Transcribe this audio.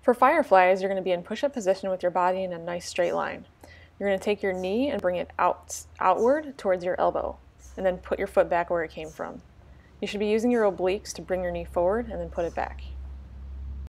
For Fireflies, you're going to be in push-up position with your body in a nice straight line. You're going to take your knee and bring it outward towards your elbow, and then put your foot back where it came from. You should be using your obliques to bring your knee forward and then put it back.